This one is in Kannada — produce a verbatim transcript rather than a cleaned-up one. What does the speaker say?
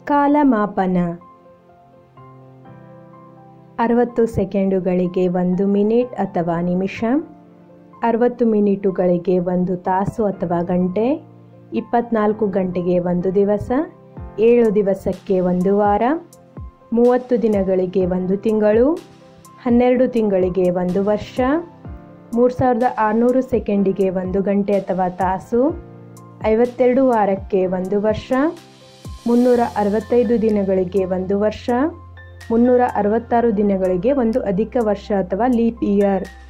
ಕಾಲಮಾಪನ ಅರವತ್ತು ಸೆಕೆಂಡುಗಳಿಗೆ ಒಂದು ಮಿನಿಟ್ ಅಥವಾ ನಿಮಿಷ, ಅರವತ್ತು ಮಿನಿಟುಗಳಿಗೆ ಒಂದು ತಾಸು ಅಥವಾ ಗಂಟೆ, ಇಪ್ಪತ್ನಾಲ್ಕು ಗಂಟೆಗೆ ಒಂದು ದಿವಸ, ಏಳು ದಿವಸಕ್ಕೆ ಒಂದು ವಾರ, ಮೂವತ್ತು ದಿನಗಳಿಗೆ ಒಂದು ತಿಂಗಳು, ಹನ್ನೆರಡು ತಿಂಗಳಿಗೆ ಒಂದು ವರ್ಷ, ಮೂರು ಸಾವಿರದ ಆರುನೂರು ಸೆಕೆಂಡಿಗೆ ಒಂದು ಗಂಟೆ ಅಥವಾ ತಾಸು, ಐವತ್ತೆರಡು ವಾರಕ್ಕೆ ಒಂದು ವರ್ಷ, ಮುನ್ನೂರ ಅರವತ್ತೈದು ದಿನಗಳಿಗೆ ಒಂದು ವರ್ಷ, ಮುನ್ನೂರ ಅರವತ್ತಾರು ದಿನಗಳಿಗೆ ಒಂದು ಅಧಿಕ ವರ್ಷ ಅಥವಾ ಲೀಪ್ ಇಯರ್.